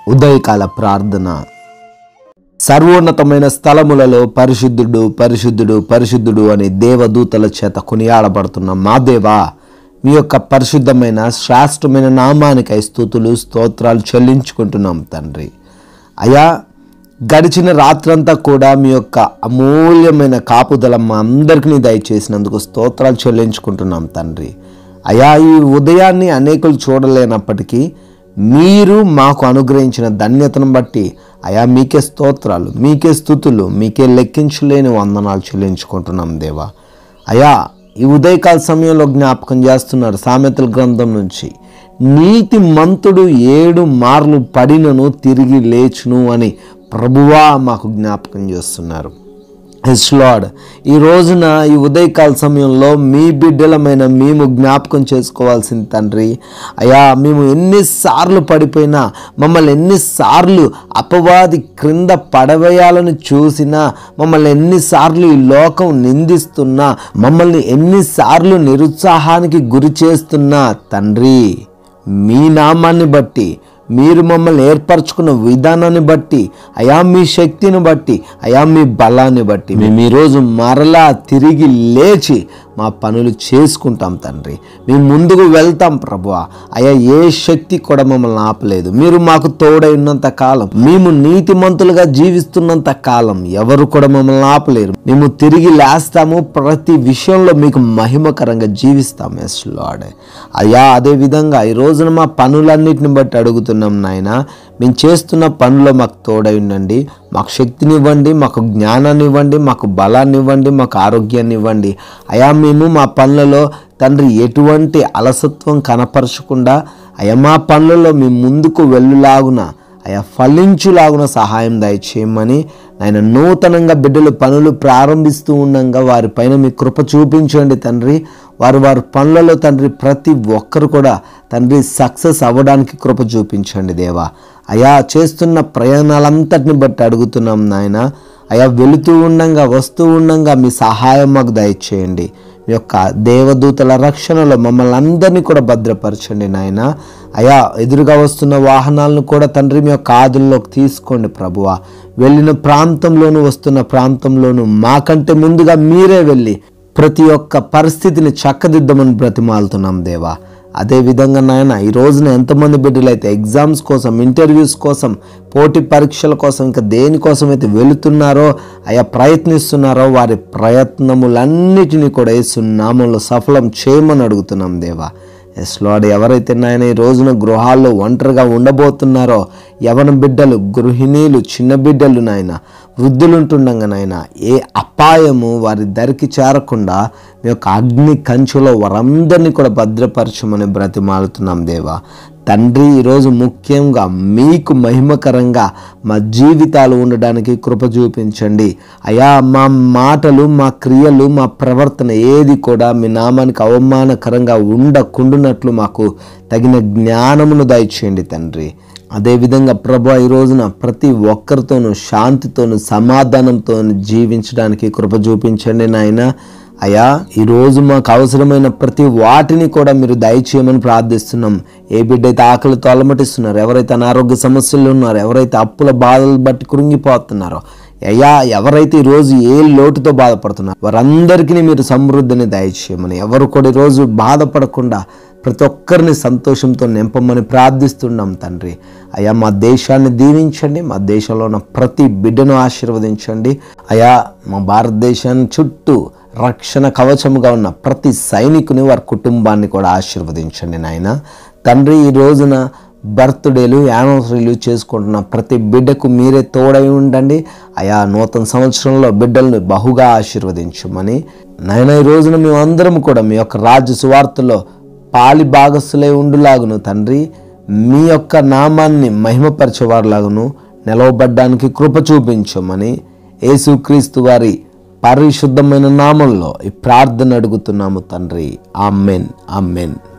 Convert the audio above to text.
ఉదయకాల ప్రార్థన. సర్వోన్నతమైన స్థలములలో పరిశుద్ధుడు పరిశుద్ధుడు పరిశుద్ధుడు అని దేవదూతల చేత కొనియాడబడుతున్న మా దేవా, మీ యొక్క పరిశుద్ధమైన శ్రేష్టమైన నామానికై స్తుతులు స్తోత్రాలు చెల్లించుకుంటున్నాం తండ్రి. అయా, గడిచిన రాత్రంతా కూడా మీ యొక్క అమూల్యమైన కాపుదల మా అందరికీ దయచేసినందుకు స్తోత్రాలు చెల్లించుకుంటున్నాం తండ్రి. అయా, ఈ ఉదయాన్ని అనేకులు చూడలేనప్పటికీ మీరు మాకు అనుగ్రహించిన ధన్యతను బట్టి అయా మీకే స్తోత్రాలు, మీకే స్తుతులు, మీకే లెక్కించలేని వందనాలు చెల్లించుకుంటున్నాం దేవా. అయా, ఈ ఉదయకాల సమయంలో జ్ఞాపకం చేస్తున్నారు సామెతల గ్రంథం నుంచి, నీతి మంతుడు 7 మార్లు పడినను తిరిగి లేచును అని ప్రభువా మాకు జ్ఞాపకం చేస్తున్నారు. ఎస్ లార్డ్, ఈ రోజున ఈ ఉదయకాల సమయంలో మీ బిడ్డలమైన మేము జ్ఞాపకం చేసుకోవాల్సింది తండ్రి. అయా, మేము ఎన్నిసార్లు పడిపోయినా, మమ్మల్ని ఎన్నిసార్లు అపవాది క్రింద పడవేయాలని చూసినా, మమ్మల్ని ఎన్నిసార్లు ఈ లోకం నిందిస్తున్నా, మమ్మల్ని ఎన్నిసార్లు నిరుత్సాహానికి గురి చేస్తున్నా తండ్రి, మీ నామాన్ని బట్టి, మీరు మమ్మల్ని ఏర్పరచుకున్న విధానాన్ని బట్టి, అయా మీ శక్తిని బట్టి, అయా మీ బలాన్ని బట్టి మేము ఈరోజు మరలా తిరిగి లేచి మా పనులు చేసుకుంటాం తండ్రి. మేము ముందుకు వెళ్తాం ప్రభువా. అయా, ఏ శక్తి కూడా మమ్మల్ని ఆపలేదు. మీరు మాకు తోడై ఉన్నంత కాలం, మేము నీతిమంతులుగా జీవిస్తున్నంత కాలం ఎవరు కూడా మమ్మల్ని ఆపలేరు. మేము తిరిగి లేస్తాము, ప్రతి విషయంలో మీకు మహిమకరంగా జీవిస్తాం. Yes lord. అయ్యా, అదేవిధంగా ఈ రోజున మా పనులన్నిటిని బట్టి అడుగుతున్నాం నాయన, మేము చేస్తున్న పనుల్లో మాకు తోడై ఉండండి. మాకు శక్తిని ఇవ్వండి, మాకు జ్ఞానాన్ని ఇవ్వండి, మాకు బలాన్ని ఇవ్వండి, మాకు ఆరోగ్యాన్ని ఇవ్వండి. అయా, మేము మా పనులలో తండ్రి ఎటువంటి అలసత్వం కనపరచకుండా అయా మా పనులలో మేము ముందుకు వెళ్ళులాగున, అయా ఫలించులాగున సహాయం దయచేయమని ఆయన నూతనంగా బిడ్డలు పనులు ప్రారంభిస్తూ ఉండగా వారిపైన మీ కృప చూపించండి తండ్రి. వారి పనులలో తండ్రి ప్రతి ఒక్కరు కూడా తండ్రి సక్సెస్ అవ్వడానికి కృప చూపించండి దేవా. అయా, చేస్తున్న ప్రయాణాలంతటిని బట్టి అడుగుతున్నాం నాయన. అయా, వెళుతూ ఉండంగా వస్తూ ఉండంగా మీ సహాయం మాకు దయచేయండి. మీ యొక్క దేవదూతల రక్షణలో మమ్మల్ని అందరినీ కూడా భద్రపరచండి నాయన. అయా, ఎదురుగా వస్తున్న వాహనాలను కూడా తండ్రి మీ యొక్క ఆదుల్లోకి తీసుకోండి ప్రభువా. వెళ్ళిన ప్రాంతంలోనూ వస్తున్న ప్రాంతంలోనూ మాకంటే ముందుగా మీరే వెళ్ళి ప్రతి ఒక్క పరిస్థితిని చక్కదిద్దమని బ్రతిమాలుతున్నాం దేవా. అదేవిధంగా నాయన, ఈ రోజున ఎంతమంది బిడ్డలైతే ఎగ్జామ్స్ కోసం, ఇంటర్వ్యూస్ కోసం, పోటీ పరీక్షల కోసం, ఇంకా దేనికోసం అయితే వెళుతున్నారో, అయా ప్రయత్నిస్తున్నారో, వారి ప్రయత్నములన్నిటినీ కూడా యేసు నామములో సఫలం చేయమని అడుగుతున్నాం దేవా. Yes lord. ఎవరైతే నాయన ఈ రోజున గృహాల్లో ఒంటరిగా ఉండబోతున్నారో, యవన బిడ్డలు, గృహిణీలు, చిన్న బిడ్డలు నాయన, వృద్ధులుంటుండగా నాయన, ఏ అపాయము వారి దరికి చేరకుండా మీ యొక్క అగ్ని కంచులో వారందరినీ కూడా భద్రపరచమని బ్రతిమాలుతున్నాం దేవా. తండ్రి, ఈరోజు ముఖ్యంగా మీకు మహిమకరంగా మా జీవితాలు ఉండడానికి కృప చూపించండి అయా. మా మాటలు, మా క్రియలు, మా ప్రవర్తన ఏది కూడా మీ నామానికి అవమానకరంగా ఉండకుండానట్లు మాకు తగిన జ్ఞానమును దయచేయండి తండ్రి. అదేవిధంగా ప్రభు, ఈ రోజున ప్రతి ఒక్కరితోనూ శాంతితోనూ సమాధానంతోనూ జీవించడానికి కృప చూపించండి నాయన. అయా, ఈరోజు మాకు అవసరమైన ప్రతి వాటిని కూడా మీరు దయచేయమని ప్రార్థిస్తున్నాం. ఏ బిడ్డైతే ఆకలితో అలమటిస్తున్నారు, ఎవరైతే అనారోగ్య సమస్యలు ఉన్నారో, ఎవరైతే అప్పుల బాధలు బట్టి కృంగిపోతున్నారో, అయ్యా ఎవరైతే ఈరోజు ఏ లోటుతో బాధపడుతున్నారో వారందరికీ మీరు సమృద్ధిని దయచేయమని, ఎవరు కూడా ఈరోజు బాధపడకుండా ప్రతి ఒక్కరిని సంతోషంతో నింపమని ప్రార్థిస్తున్నాం తండ్రి. అయ్యా, మా దేశాన్ని దీవించండి, మా దేశంలో ఉన్న ప్రతి బిడ్డను ఆశీర్వదించండి. అయ్యా, మా భారతదేశాన్ని చుట్టూ రక్షణ కవచముగా ఉన్న ప్రతి సైనికుని, వారి కుటుంబాన్ని కూడా ఆశీర్వదించండి నాయన. తండ్రి, ఈ రోజున బర్త్డేలు, యానివర్సరీలు చేసుకుంటున్న ప్రతి బిడ్డకు మీరే తోడై ఉండండి. అయా, నూతన సంవత్సరంలో బిడ్డలను బహుగా ఆశీర్వదించమని నాయన, ఈ రోజున మేమందరం కూడా మీ యొక్క రాజ్య సువార్తలో పాలి భాగస్థులై ఉండులాగును తండ్రి, మీ యొక్క నామాన్ని మహిమపరిచేవారులాగును నిలవబడ్డానికి కృప చూపించమని యేసుక్రీస్తు వారి పరిశుద్ధమైన నామంలో ఈ ప్రార్థన అడుగుతున్నాము తండ్రి. Amen, amen.